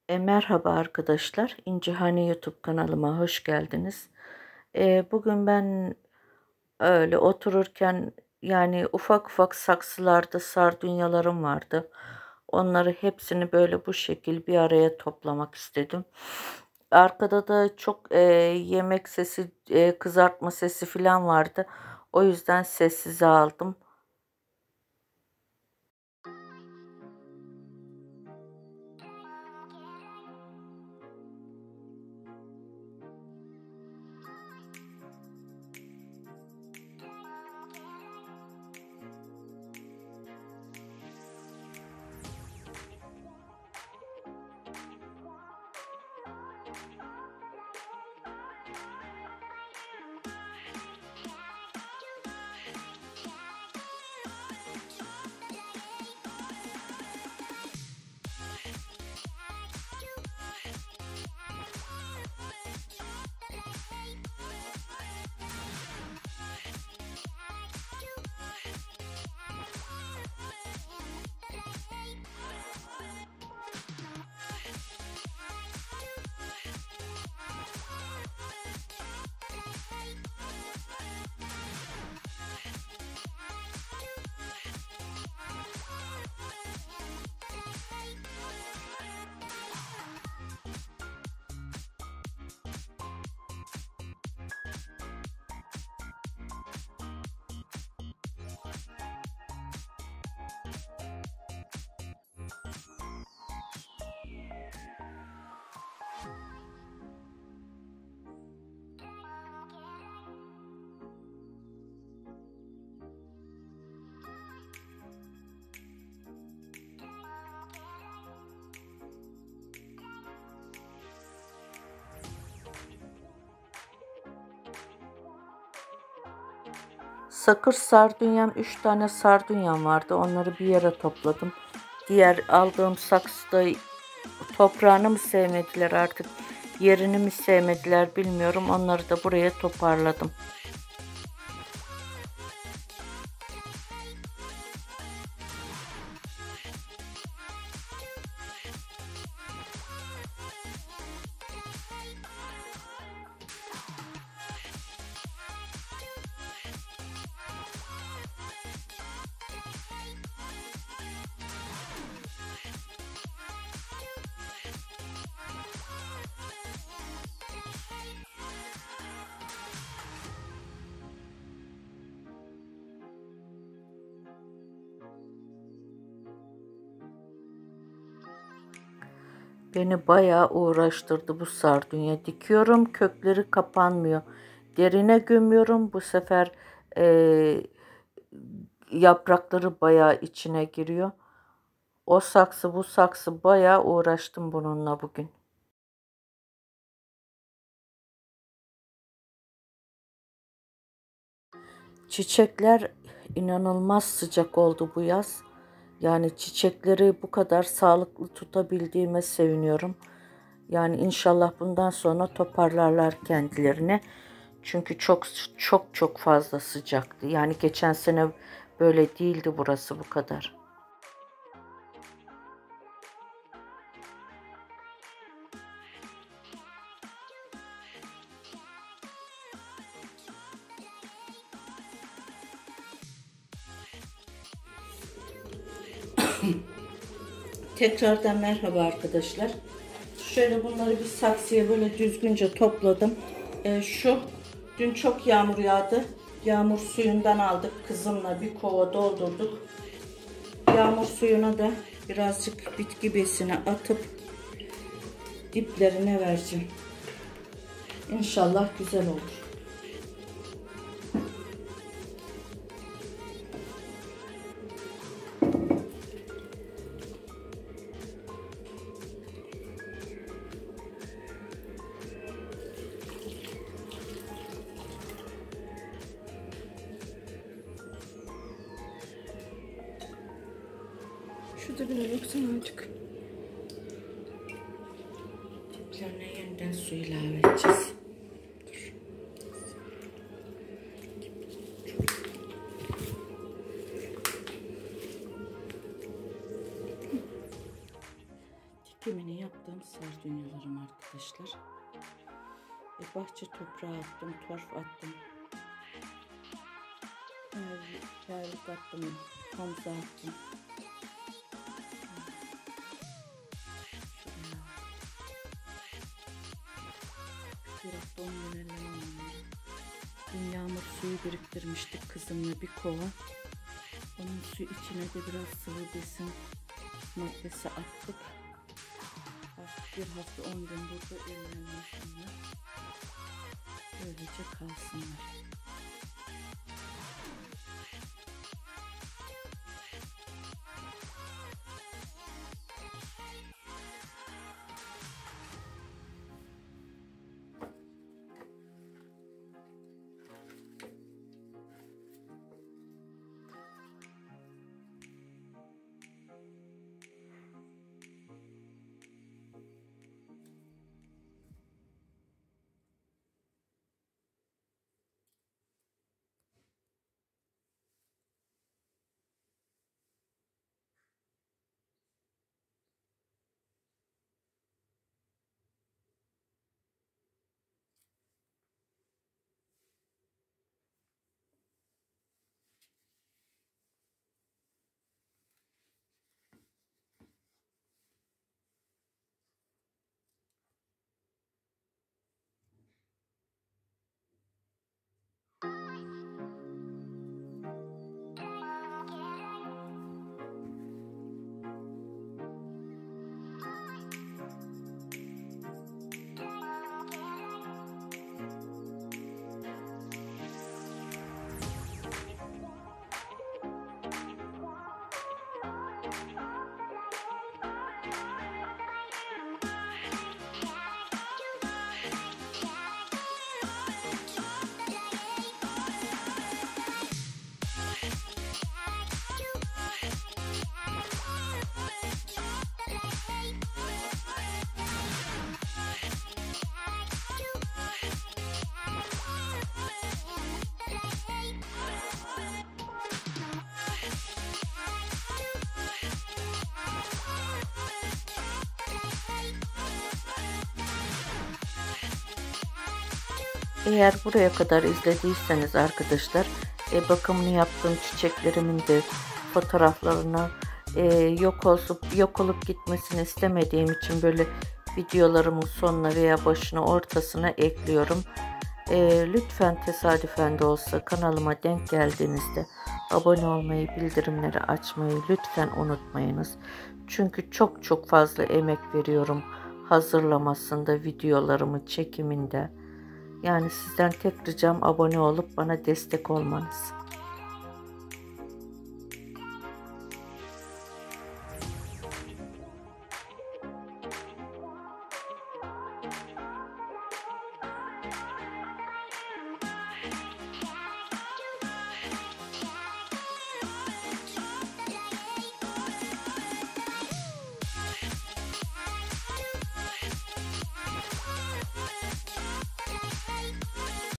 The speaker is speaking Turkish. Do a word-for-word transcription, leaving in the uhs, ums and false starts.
E, merhaba arkadaşlar, İncihane YouTube kanalıma hoş geldiniz. E, bugün ben öyle otururken yani ufak ufak saksılarda sardunyalarım vardı. Onları hepsini böyle bu şekil bir araya toplamak istedim. Arkada da çok e, yemek sesi, e, kızartma sesi falan vardı. O yüzden sessize aldım. Sakır sardunyam, üç tane sardunyam vardı. Onları bir yere topladım. Diğer aldığım saksıda toprağını mı sevmediler artık, yerini mi sevmediler bilmiyorum. Onları da buraya toparladım. Beni bayağı uğraştırdı bu sardunya. Dikiyorum, kökleri kapanmıyor. Derine gömüyorum. Bu sefer e, yaprakları bayağı içine giriyor. O saksı bu saksı, bayağı uğraştım bununla bugün. Çiçekler inanılmaz sıcak oldu bu yaz. Yani çiçekleri bu kadar sağlıklı tutabildiğime seviniyorum. Yani inşallah bundan sonra toparlarlar kendilerini. Çünkü çok çok çok fazla sıcaktı. Yani geçen sene böyle değildi burası bu kadar. Tekrardan merhaba arkadaşlar. Şöyle bunları bir saksıya böyle düzgünce topladım. Ee, şu dün çok yağmur yağdı. Yağmur suyundan aldık. Kızımla bir kova doldurduk. Yağmur suyuna da birazcık bitki besini atıp diplerine vereceğim. İnşallah güzel olur. Şurada bir baksana azıcık. Diplerine yeniden su ilave edeceğiz. Dikimini yaptığım Sardunyalarım arkadaşlar. E, bahçe toprağı attım, torf attım. Terlik attım, hamza attım. Bir hafta on gün ellemem. Dün yağmur suyu biriktirmiştik kızımla bir kova. Onun suyu içine de biraz sıvı besin maddesi attık. Artık bir hafta on gün burada ellenmesinler. Böylece kalsınlar. Eğer buraya kadar izlediyseniz arkadaşlar, e, bakımını yaptığım çiçeklerimin de fotoğraflarına e, yok olup yok olup gitmesini istemediğim için böyle videolarımın sonuna veya başına ortasına ekliyorum. E, lütfen tesadüfen de olsa kanalıma denk geldiğinizde abone olmayı, bildirimleri açmayı lütfen unutmayınız. Çünkü çok çok fazla emek veriyorum hazırlamasında, videolarımı çekiminde. Yani sizden tek ricam abone olup bana destek olmanız.